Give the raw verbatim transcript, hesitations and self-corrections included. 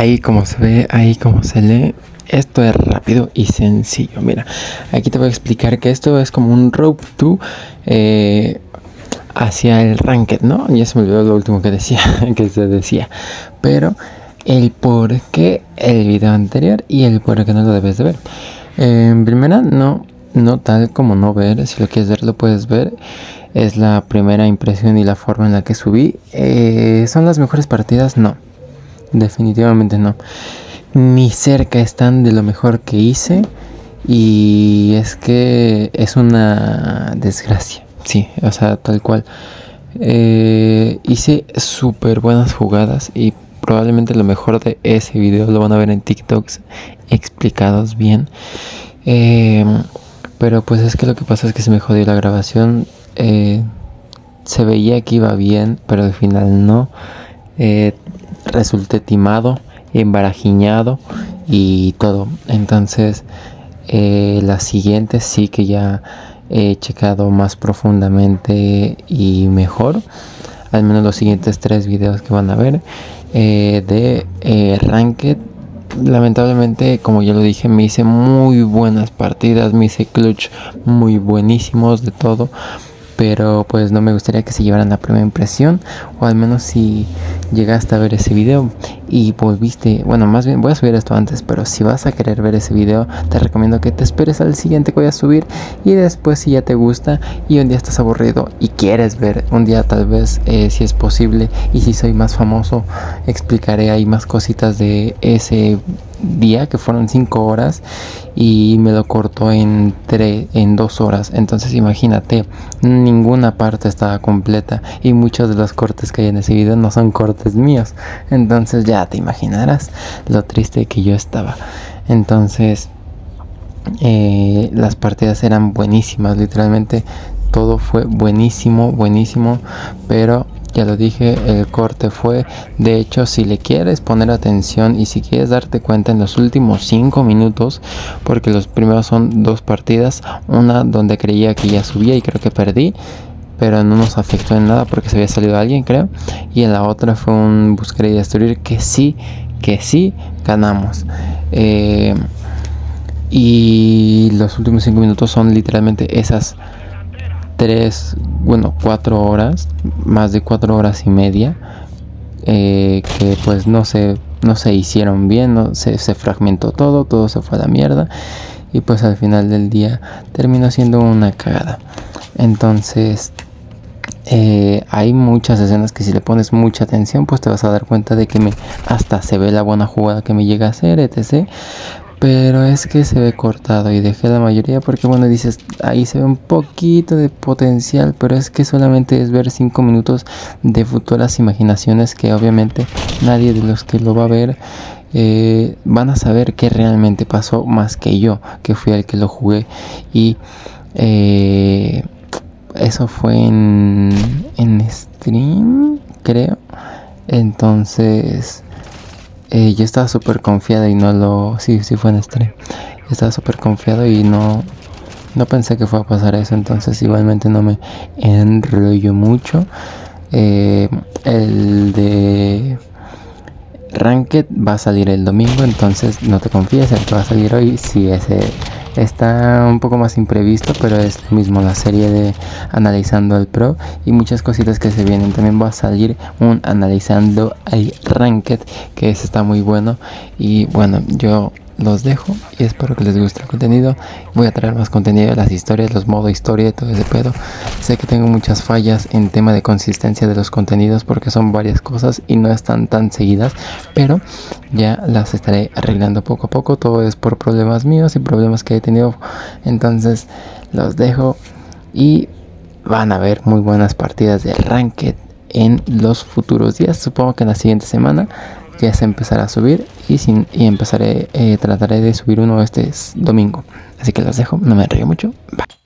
ahí como se ve, ahí como se lee. Esto es rápido y sencillo. Mira, aquí te voy a explicar que esto es como un road to eh, hacia el ranked, ¿no? Ya se me olvidó lo último que decía, que se decía. Pero el por qué el video anterior y el por qué no lo debes de ver. Eh, en primera, no, no tal como no ver. Si lo quieres ver, lo puedes ver. Es la primera impresión y la forma en la que subí. Eh, ¿Son las mejores partidas? No. Definitivamente no. Ni cerca están de lo mejor que hice. Y es que es una desgracia. Sí, o sea, tal cual. Eh, hice súper buenas jugadas. Y probablemente lo mejor de ese video lo van a ver en TikToks explicados bien. Eh, pero pues es que lo que pasa es que se me jodió la grabación. Eh, se veía que iba bien, pero al final no. Eh, resulté timado, embarajiñado y todo. Entonces eh, las siguientes sí que ya he checado más profundamente y mejor. Al menos los siguientes tres videos que van a ver eh, de eh, Ranked. Lamentablemente, como ya lo dije, me hice muy buenas partidas, me hice clutch muy buenísimos de todo. Pero pues no me gustaría que se llevaran la primera impresión. O al menos si llegaste a ver ese video y volviste, bueno, más bien voy a subir esto antes, pero si vas a querer ver ese video, te recomiendo que te esperes al siguiente que voy a subir. Y después, si ya te gusta y un día estás aburrido y quieres ver, un día tal vez eh, si es posible, y si soy más famoso, explicaré ahí más cositas de ese día, que fueron cinco horas y me lo cortó en tres, en dos horas. Entonces imagínate, ninguna parte estaba completa y muchos de los cortes que hay en ese video no son cortes míos. Entonces ya te imaginarás lo triste que yo estaba. Entonces eh, las partidas eran buenísimas, literalmente todo fue buenísimo, buenísimo, pero ya lo dije, el corte fue. De hecho, si le quieres poner atención y si quieres darte cuenta en los últimos cinco minutos, porque los primeros son dos partidas, una donde creía que ya subía y creo que perdí, pero no nos afectó en nada porque se había salido alguien, creo, y en la otra fue un buscar y destruir que sí, que sí ganamos. Eh, y los últimos cinco minutos son literalmente esas tres, bueno, cuatro horas, más de cuatro horas y media, eh, que pues no se, no se hicieron bien, no, se, se fragmentó todo, todo se fue a la mierda y pues al final del día terminó siendo una cagada. Entonces eh, hay muchas escenas que si le pones mucha atención pues te vas a dar cuenta de que me, hasta se ve la buena jugada que me llega a hacer, etcétera. Pero es que se ve cortado y dejé la mayoría porque bueno, dices, ahí se ve un poquito de potencial, pero es que solamente es ver cinco minutos de futuras imaginaciones que obviamente nadie de los que lo va a ver eh, van a saber qué realmente pasó más que yo, que fui el que lo jugué. Y eh, eso fue en, en stream, creo. Entonces Eh, yo estaba súper confiado y no lo... Sí, sí fue en stream. Estaba súper confiado y no... No pensé que fuera a pasar eso. Entonces igualmente no me enrollo mucho. Eh, el de Ranked va a salir el domingo. Entonces no te confíes. El que va a salir hoy, sí, ese está un poco más imprevisto, pero es lo mismo, la serie de Analizando el Pro y muchas cositas que se vienen. También va a salir un Analizando el Ranked, que ese está muy bueno. Y bueno, yo los dejo y espero que les guste el contenido. Voy a traer más contenido de las historias, los modos historia y todo ese pedo. Sé que tengo muchas fallas en tema de consistencia de los contenidos porque son varias cosas y no están tan seguidas, pero ya las estaré arreglando poco a poco. Todo es por problemas míos y problemas que he tenido. Entonces los dejo y van a ver muy buenas partidas de Ranked en los futuros días. Supongo que en la siguiente semana ya se empezará a subir y, sin, y empezaré, eh, trataré de subir uno este domingo. Así que los dejo, no me río mucho. Bye.